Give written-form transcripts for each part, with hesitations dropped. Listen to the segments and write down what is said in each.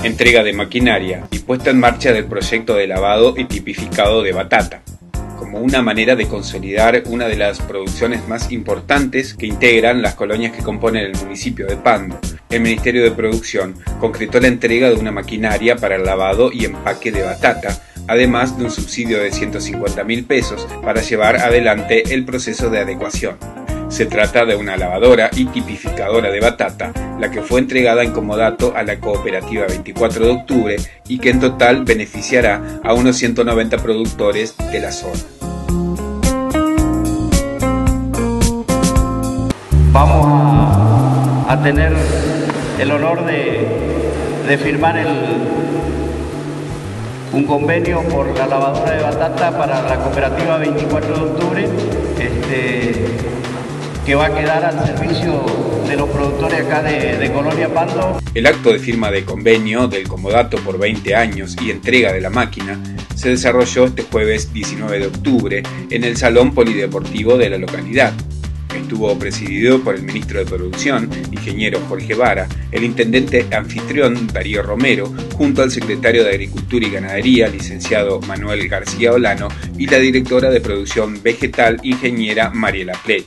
entrega de maquinaria y puesta en marcha del proyecto de lavado y tipificado de batata, como una manera de consolidar una de las producciones más importantes que integran las colonias que componen el municipio de Pando. El Ministerio de Producción concretó la entrega de una maquinaria para el lavado y empaque de batata, además de un subsidio de 150.000 pesos para llevar adelante el proceso de adecuación. Se trata de una lavadora y tipificadora de batata, la que fue entregada en comodato a la cooperativa 24 de octubre y que en total beneficiará a unos 190 productores de la zona. Vamos a tener el honor de firmar un convenio por la lavadora de batata para la cooperativa 24 de octubre, que va a quedar al servicio de los productores acá de Colonia Pando. El acto de firma de convenio del comodato por 20 años y entrega de la máquina se desarrolló este jueves 19 de octubre en el Salón Polideportivo de la localidad. Estuvo presidido por el ministro de Producción, ingeniero Jorge Vara, el intendente anfitrión Darío Romero, junto al secretario de Agricultura y Ganadería, licenciado Manuel García Olano, y la directora de Producción Vegetal, ingeniera Mariela Plech.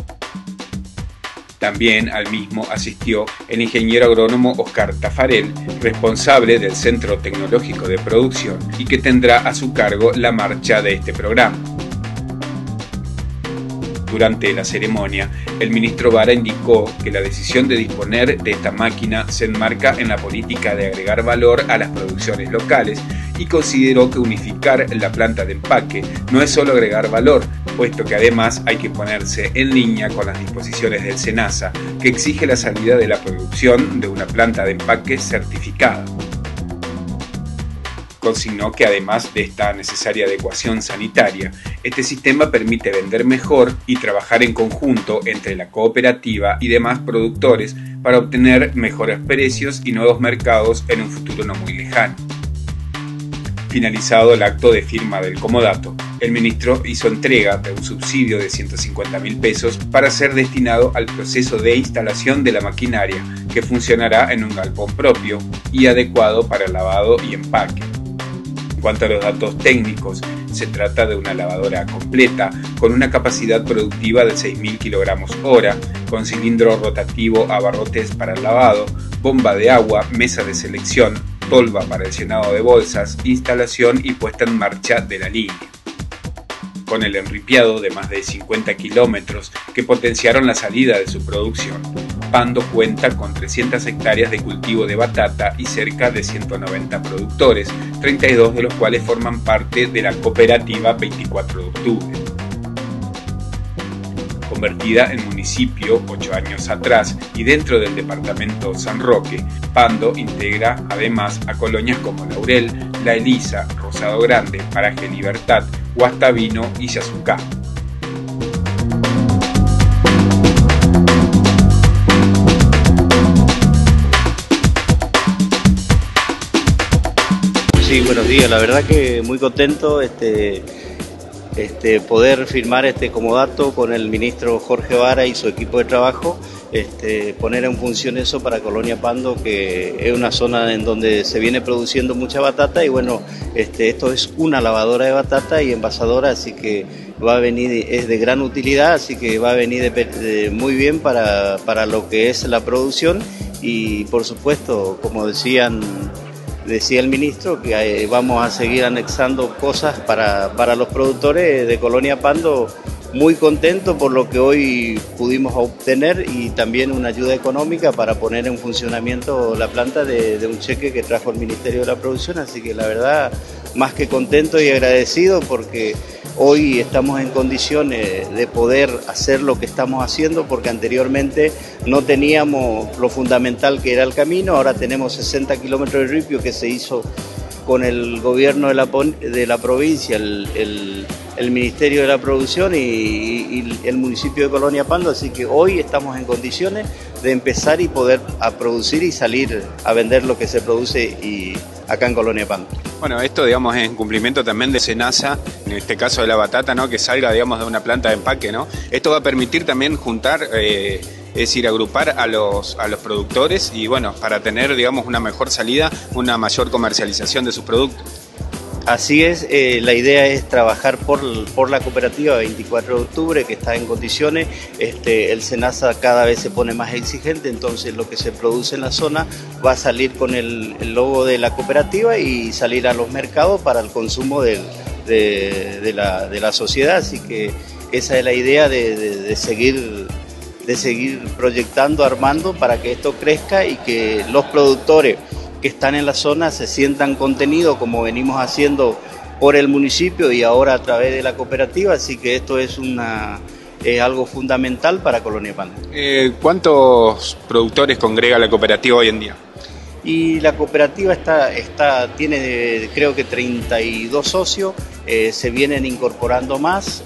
También al mismo asistió el ingeniero agrónomo Oscar Tafarel, responsable del Centro Tecnológico de Producción y que tendrá a su cargo la marcha de este programa. Durante la ceremonia, el ministro Vara indicó que la decisión de disponer de esta máquina se enmarca en la política de agregar valor a las producciones locales y consideró que unificar la planta de empaque no es solo agregar valor, puesto que además hay que ponerse en línea con las disposiciones del SENASA, que exige la salida de la producción de una planta de empaque certificada. Consignó que además de esta necesaria adecuación sanitaria, este sistema permite vender mejor y trabajar en conjunto entre la cooperativa y demás productores para obtener mejores precios y nuevos mercados en un futuro no muy lejano. Finalizado el acto de firma del comodato, el ministro hizo entrega de un subsidio de 150.000 pesos para ser destinado al proceso de instalación de la maquinaria, que funcionará en un galpón propio y adecuado para el lavado y empaque. En cuanto a los datos técnicos, se trata de una lavadora completa con una capacidad productiva de 6.000 kg/hora, con cilindro rotativo a barrotes para el lavado, bomba de agua, mesa de selección, tolva para el llenado de bolsas, instalación y puesta en marcha de la línea. Con el enripiado de más de 50 kilómetros que potenciaron la salida de su producción, Pando cuenta con 300 hectáreas de cultivo de batata y cerca de 190 productores, 32 de los cuales forman parte de la cooperativa 24 de octubre. Convertida en municipio 8 años atrás y dentro del departamento San Roque, Pando integra además a colonias como Laurel, La Elisa, Rosado Grande, Paraje Libertad, Guastavino y Yasucá. Sí, buenos días, la verdad que muy contento poder firmar este comodato con el ministro Jorge Vara y su equipo de trabajo, poner en función eso para Colonia Pando, que es una zona en donde se viene produciendo mucha batata y bueno, esto es una lavadora de batata y envasadora, así que va a venir, es de gran utilidad, así que va a venir muy bien para lo que es la producción y por supuesto, como decía el ministro, que vamos a seguir anexando cosas para los productores de Colonia Pando. Muy contento por lo que hoy pudimos obtener y también una ayuda económica para poner en funcionamiento la planta de un cheque que trajo el Ministerio de la Producción, así que la verdad más que contento y agradecido porque hoy estamos en condiciones de poder hacer lo que estamos haciendo porque anteriormente no teníamos lo fundamental que era el camino, ahora tenemos 60 kilómetros de ripio que se hizo con el gobierno de la provincia, el Ministerio de la Producción y el municipio de Colonia Pando, así que hoy estamos en condiciones de empezar y poder a producir y salir a vender lo que se produce y acá en Colonia Pando. Bueno, esto digamos es en cumplimiento también de SENASA, en este caso de la batata, ¿no? Que salga digamos de una planta de empaque, ¿no? Esto va a permitir también juntar es decir, agrupar a los productores y bueno, para tener, digamos, una mejor salida, una mayor comercialización de sus productos. Así es, la idea es trabajar por la cooperativa 24 de octubre, que está en condiciones. El SENASA cada vez se pone más exigente, entonces lo que se produce en la zona va a salir con el logo de la cooperativa y salir a los mercados para el consumo de la sociedad. Así que esa es la idea de seguir proyectando, armando para que esto crezca y que los productores que están en la zona se sientan contenidos como venimos haciendo por el municipio y ahora a través de la cooperativa, así que esto es algo fundamental para Colonia Pando. ¿Cuántos productores congrega la cooperativa hoy en día? Y la cooperativa tiene creo que 32 socios, se vienen incorporando más,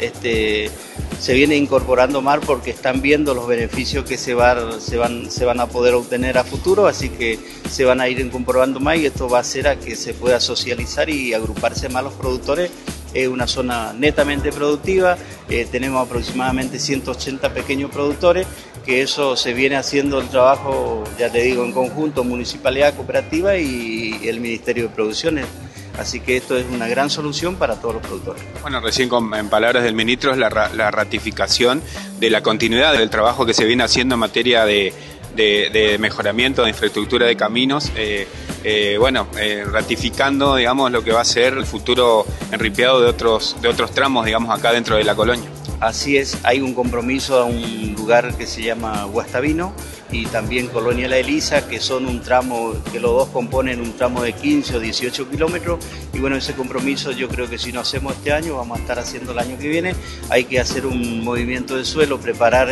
porque están viendo los beneficios que se van a poder obtener a futuro, así que se van a ir incorporando más y esto va a hacer a que se pueda socializar y agruparse más los productores. Es una zona netamente productiva, tenemos aproximadamente 180 pequeños productores, que eso se viene haciendo el trabajo, ya te digo, en conjunto, municipalidad, cooperativa y el Ministerio de Producciones. Así que esto es una gran solución para todos los productores. Bueno, recién en palabras del ministro es la ratificación de la continuidad del trabajo que se viene haciendo en materia de mejoramiento de infraestructura de caminos, ratificando, digamos, lo que va a ser el futuro enripiado de otros tramos, digamos, acá dentro de la colonia. Así es, hay un compromiso a un lugar que se llama Guastavino y también Colonia La Elisa, que son un tramo, que los dos componen un tramo de 15 o 18 kilómetros, y bueno, ese compromiso yo creo que si no hacemos este año, vamos a estar haciendo el año que viene. Hay que hacer un movimiento de suelo, preparar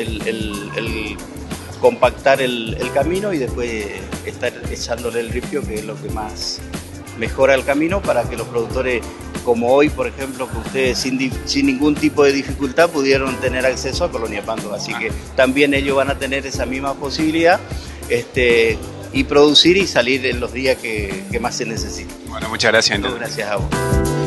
compactar el camino y después estar echándole el ripio, que es lo que más mejora el camino para que los productores, como hoy por ejemplo, que ustedes sin ningún tipo de dificultad pudieron tener acceso a Colonia Pando, así que también ellos van a tener esa misma posibilidad y producir y salir en los días que más se necesiten. Bueno, muchas gracias. Gracias a vos.